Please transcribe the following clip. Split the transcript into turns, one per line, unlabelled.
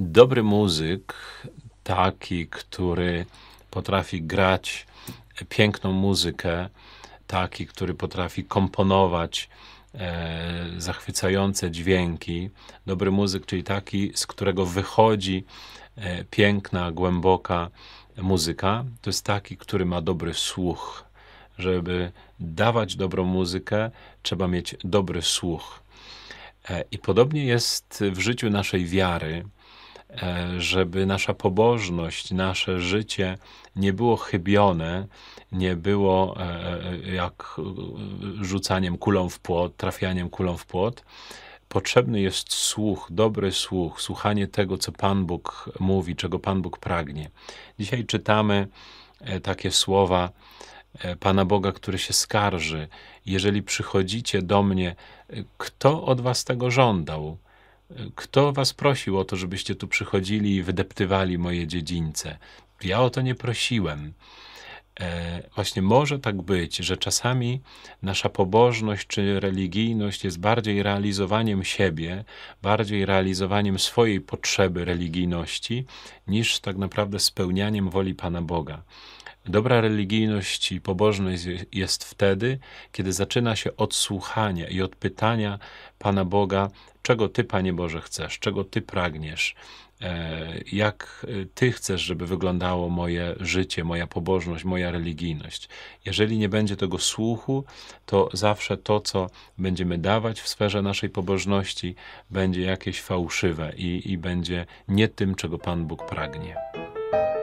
Dobry muzyk, taki, który potrafi grać piękną muzykę, taki, który potrafi komponować zachwycające dźwięki. Dobry muzyk, czyli taki, z którego wychodzi piękna, głęboka muzyka, to jest taki, który ma dobry słuch. Żeby dawać dobrą muzykę, trzeba mieć dobry słuch. I podobnie jest w życiu naszej wiary, żeby nasza pobożność, nasze życie nie było chybione, nie było jak rzucaniem kulą w płot, trafianiem kulą w płot. Potrzebny jest słuch, dobry słuch, słuchanie tego, co Pan Bóg mówi, czego Pan Bóg pragnie. Dzisiaj czytamy takie słowa Pana Boga, który się skarży. Jeżeli przychodzicie do mnie, kto od was tego żądał? Kto was prosił o to, żebyście tu przychodzili i wydeptywali moje dziedzińce? Ja o to nie prosiłem. Właśnie może tak być, że czasami nasza pobożność czy religijność jest bardziej realizowaniem siebie, bardziej realizowaniem swojej potrzeby religijności, niż tak naprawdę spełnianiem woli Pana Boga. Dobra religijność i pobożność jest wtedy, kiedy zaczyna się od słuchania i od pytania Pana Boga, czego Ty, Panie Boże, chcesz, czego Ty pragniesz, jak Ty chcesz, żeby wyglądało moje życie, moja pobożność, moja religijność. Jeżeli nie będzie tego słuchu, to zawsze to, co będziemy dawać w sferze naszej pobożności, będzie jakieś fałszywe i będzie nie tym, czego Pan Bóg pragnie.